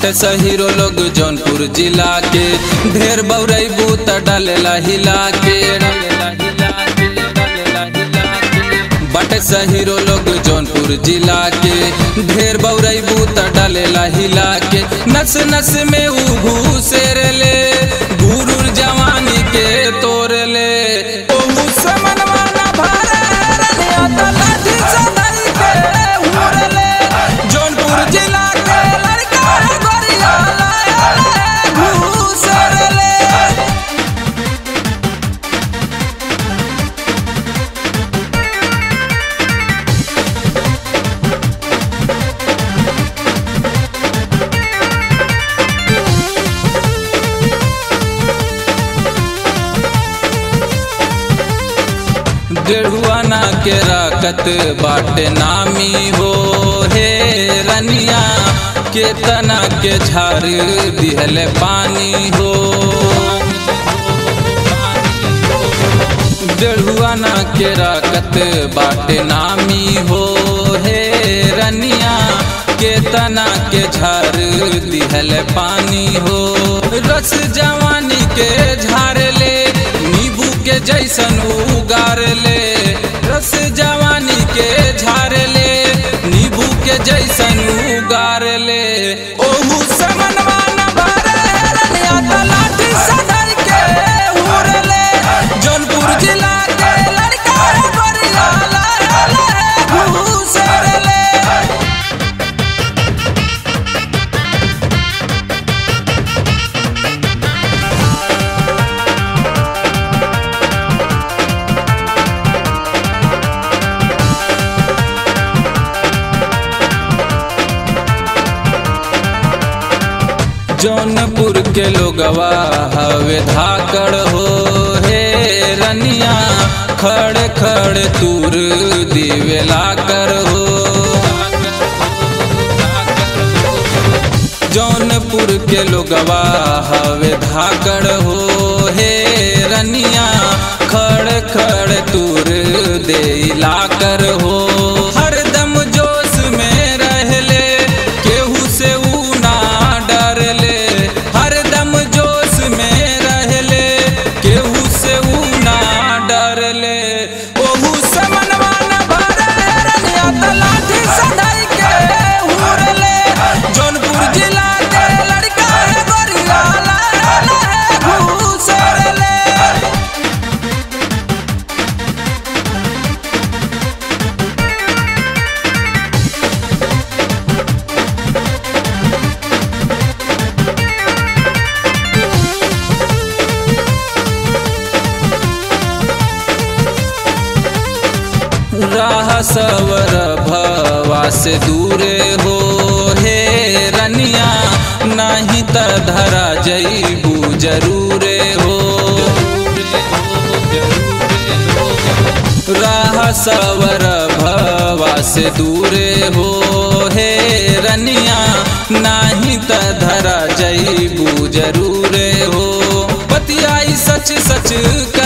बटे हीरो लोग जौनपुर जिला के ढेर बौरैबू त डालेला हिला के बटे हीरो लोग जौनपुर जिला के ढेर बौरैबू त डालेला हिला के नस नस में ऊ घूसेर ले गुरूर जवानी के तोड़ ले डेढ़ुआना के राकत बाटे नामी हो हे रनिया के तना के झार दिहले पानी हो डेढ़ुआना के राकत बाटे नामी हो हे रनिया के तना के झार दिहले पानी हो रस जवानी के झार ले नींबू के जैसन उगार ले रस जवानी के झार ले नींबू के जैसन उगार ले ओहू समनवा न भरे रनिया त लाठी सदाई के हुर ले जौनपुर जिला के लड़का गोरिया ला घूसर ले जौनपुर के लोगवा हवे धाकड़ हो हे रनिया खड़ खड़ तूर दिवेला कर हो जौनपुर के लोगवा हवे धाकड़ हो हे रनिया खड़ खड़ तूर देला कर हो हरदम जोश में रह ले केहू से ऊ ना डर ले हरदम जोश में रह ले केहू से ऊ ना डर ले ओहू समनवा न भरे रनिया त लाठी सदाई के हुर ले जौनपुर जिला के लड़का गोरिया ला घूसर ले राह सवर भवा से दूरे हो हे रनिया नहीं त धरा जईबू जरूरे हो राह सवर भवा से दूरे हो हे रनिया नहीं त धरा जईबू जरूरे हो बतियाई सच सच